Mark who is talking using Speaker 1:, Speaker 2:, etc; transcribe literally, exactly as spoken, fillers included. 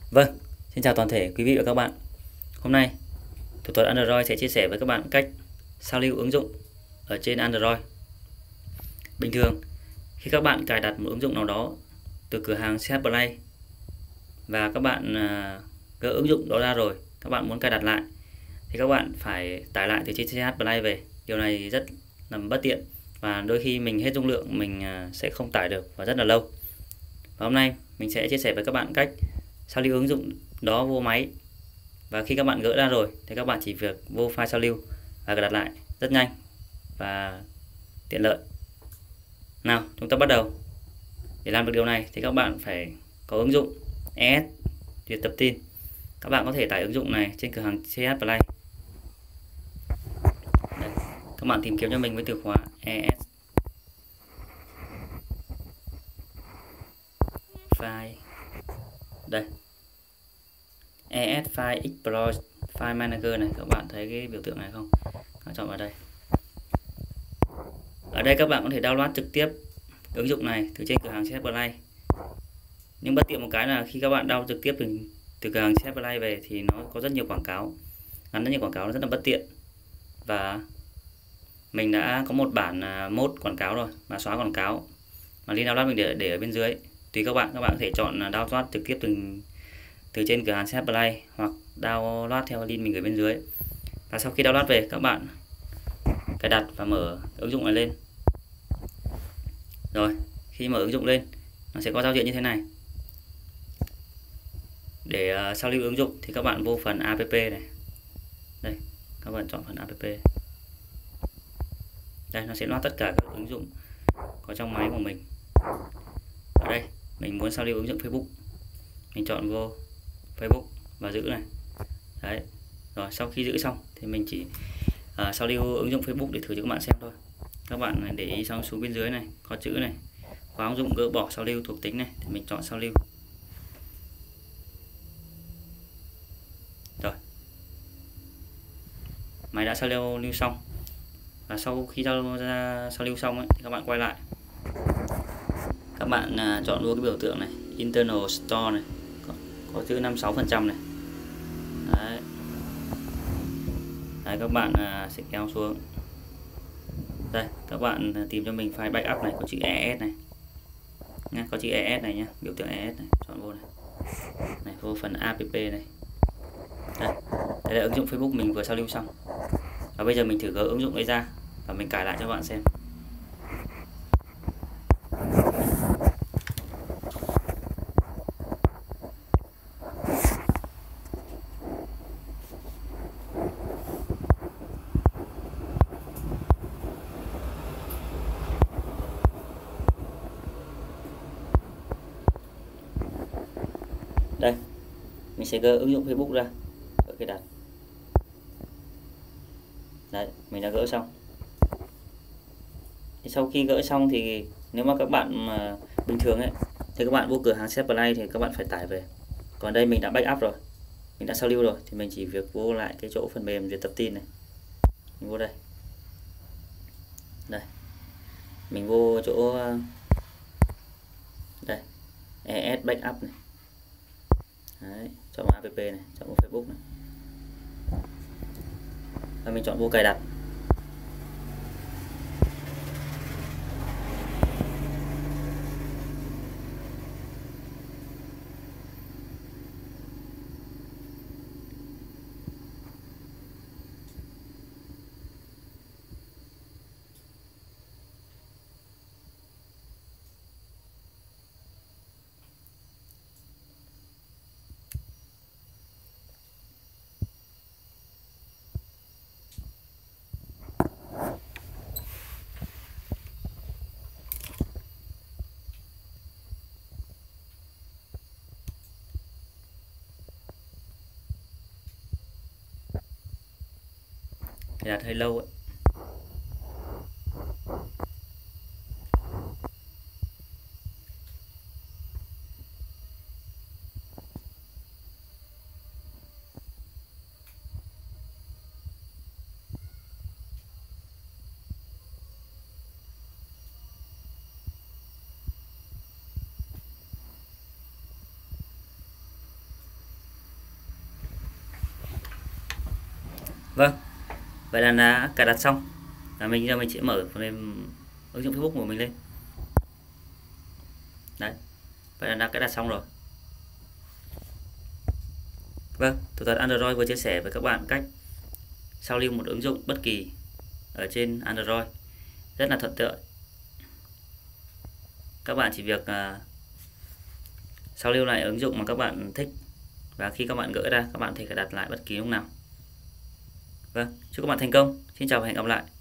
Speaker 1: Vâng, xin chào toàn thể quý vị và các bạn. Hôm nay, Thủ thuật Android sẽ chia sẻ với các bạn cách sao lưu ứng dụng ở trên Android. Bình thường, khi các bạn cài đặt một ứng dụng nào đó từ cửa hàng xê hát Play và các bạn à, gỡ ứng dụng đó ra rồi, các bạn muốn cài đặt lại thì các bạn phải tải lại từ trên xê hát Play về. Điều này rất là bất tiện và đôi khi mình hết dung lượng mình à, sẽ không tải được và rất là lâu. Và hôm nay mình sẽ chia sẻ với các bạn cách sao lưu ứng dụng đó vô máy, và khi các bạn gỡ ra rồi thì các bạn chỉ việc vô file sao lưu và cài đặt lại rất nhanh và tiện lợi. Nào, chúng ta bắt đầu. Để làm được điều này thì các bạn phải có ứng dụng e ét duyệt tập tin. Các bạn có thể tải ứng dụng này trên cửa hàng xê hát Play. Đây, các bạn tìm kiếm cho mình với từ khóa e ét file. Đây, e ét File Explorer File Manager này, các bạn thấy cái biểu tượng này không? Các chọn vào đây. Ở đây các bạn có thể download trực tiếp ứng dụng này từ trên cửa hàng xê hát Play. Nhưng bất tiện một cái là khi các bạn download trực tiếp từ, từ cửa hàng xê hát Play về thì nó có rất nhiều quảng cáo, gắn rất nhiều quảng cáo, nó rất là bất tiện. Và mình đã có một bản mode quảng cáo rồi và xóa quảng cáo, mà link download mình để để ở bên dưới. Tùy các bạn, các bạn có thể chọn download trực tiếp từ từ trên cửa hàng xê hát Play hoặc download theo link mình ở bên dưới. Và sau khi download về, các bạn cài đặt và mở ứng dụng này lên. Rồi, khi mở ứng dụng lên, nó sẽ có giao diện như thế này. Để uh, sao lưu ứng dụng thì các bạn vô phần app này. Đây, các bạn chọn phần app. Đây, nó sẽ loát tất cả các ứng dụng có trong máy của mình. Ở đây, mình muốn sao lưu ứng dụng Facebook. Mình chọn vô Facebook và giữ này. Đấy. Rồi, sau khi giữ xong thì mình chỉ uh, sao lưu ứng dụng Facebook để thử cho các bạn xem thôi. Các bạn để ý xong xuống bên dưới này có chữ này, khóa ứng dụng gỡ bỏ sao lưu thuộc tính này, thì mình chọn sao lưu. Rồi, máy đã sao lưu, lưu xong. Và sau khi sao, ra, sao lưu xong ấy, thì các bạn quay lại, các bạn à, chọn luôn cái biểu tượng này Internal Store này, có, có chữ năm mươi sáu phần trăm này. Đấy. Đấy, các bạn à, sẽ kéo xuống. Đây, các bạn tìm cho mình file backup này, có chữ e ét này nha, có chữ e ét này nhá, biểu tượng e ét này, chọn vô này. Này, vô phần app này. Đây, đây là ứng dụng Facebook mình vừa sao lưu xong. Và bây giờ mình thử gỡ ứng dụng ấy ra và mình cài lại cho các bạn xem. Đây, mình sẽ gỡ ứng dụng Facebook ra, gỡ cái đặt. Đấy, mình đã gỡ xong. Thì sau khi gỡ xong thì nếu mà các bạn mà bình thường ấy thì các bạn vô cửa hàng xê hát Play thì các bạn phải tải về. Còn đây mình đã backup rồi, mình đã sao lưu rồi thì mình chỉ việc vô lại cái chỗ phần mềm duyệt tập tin này. Mình vô đây. Đây. Mình vô chỗ đây, e ét backup này. Đấy, chọn app này, chọn vô Facebook này. Và mình chọn vô cài đặt. Cài đặt hơi lâu ấy. Vâng, vậy là đã cài đặt xong. Và mình giờ mình sẽ mở phần mềm ứng dụng Facebook của mình lên. Đấy, vậy là đã cài đặt xong rồi. Vâng, thủ thuật Android vừa chia sẻ với các bạn cách sao lưu một ứng dụng bất kỳ ở trên Android rất là thuận tiện. Các bạn chỉ việc uh, sao lưu lại ứng dụng mà các bạn thích, và khi các bạn gỡ ra các bạn có thể cài đặt lại bất kỳ lúc nào. Vâng, chúc các bạn thành công. Xin chào và hẹn gặp lại.